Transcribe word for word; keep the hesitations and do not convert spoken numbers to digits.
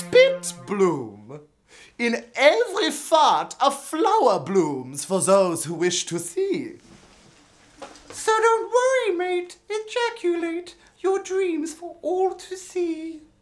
spit bloom. In every fart a flower blooms for those who wish to see. So don't worry, mate, ejaculate your dreams for all to see.